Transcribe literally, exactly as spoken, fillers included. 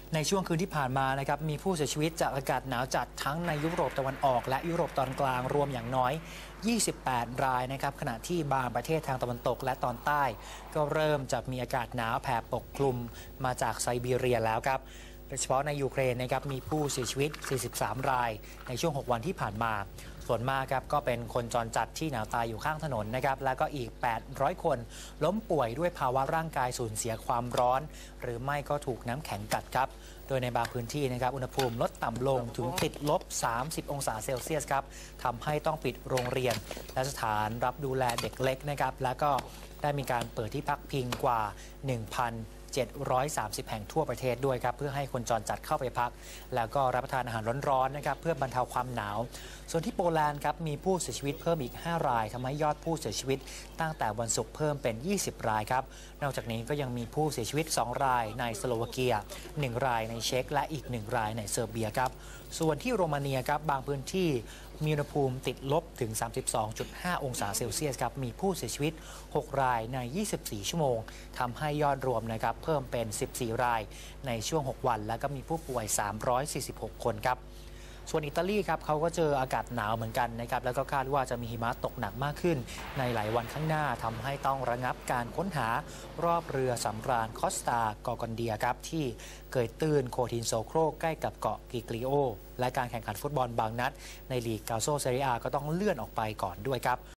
ในช่วงคืนที่ผ่านมานะครับมีผู้เสียชีวิตจากอากาศหนาวจัดทั้งในยุโรปตะวันออกและยุโรปตอนกลางรวมอย่างน้อยยี่สิบแปดรายนะครับขณะที่บางประเทศทางตะวันตกและตอนใต้ก็เริ่มจะมีอากาศหนาวแผ่ปกคลุมมาจากไซบีเรียแล้วครับโดยเฉพาะในยูเครนนะครับมีผู้เสียชีวิตสี่สิบสามรายในช่วงหกวันที่ผ่านมาส่วนมากครับก็เป็นคนจรจัดที่หนาวตายอยู่ข้างถนนนะครับแล้วก็อีกแปดร้อยคนล้มป่วยด้วยภาวะร่างกายสูญเสียความร้อนหรือไม่ก็ถูกน้ำแข็งกัดครับโดยในบางพื้นที่นะครับอุณหภูมิลดต่ำลงถึงติดลบสามสิบองศาเซลเซียสครับทำให้ต้องปิดโรงเรียนและสถานรับดูแลเด็กเล็กนะครับแล้วก็ได้มีการเปิดที่พักพิงกว่า หนึ่งพันเจ็ดร้อยสามสิบ แห่งทั่วประเทศด้วยครับเพื่อให้คนจรจัดเข้าไปพักแล้วก็รับประทานอาหารร้อนๆนะครับเพื่อบรรเทาความหนาวส่วนที่โปแลนด์ครับมีผู้เสียชีวิตเพิ่มอีกห้ารายทำให้ยอดผู้เสียชีวิตตั้งแต่วันศุกร์เพิ่มเป็นยี่สิบรายครับนอกจากนี้ก็ยังมีผู้เสียชีวิตสองรายในสโลวาเกียหนึ่งรายในเช็กและอีกหนึ่งรายในเซอร์เบียครับส่วนที่โรมาเนียครับบางพื้นที่มีอุณหภูมิติดลบถึง สามสิบสองจุดห้า องศาเซลเซียสครับมีผู้เสียชีวิตหกรายในยี่สิบสี่ชั่วโมงทำให้ยอดรวมนะครับเพิ่มเป็นสิบสี่รายในช่วงหกวันแล้วก็มีผู้ป่วยสามร้อยสี่สิบหกคนครับส่วนอิตาลีครับเขาก็เจออากาศหนาวเหมือนกันนะครับแล้วก็คาดว่าจะมีหิมะตกหนักมากขึ้นในหลายวันข้างหน้าทำให้ต้องระงับการค้นหารอบเรือสำราญคอสตากอร์กอนเดียครับที่เกยตื้นโคทินโซโครใกล้กับเกาะกิกลิโอและการแข่งขันฟุตบอลบางนัดในลีกกาโซเซเรียก็ต้องเลื่อนออกไปก่อนด้วยครับ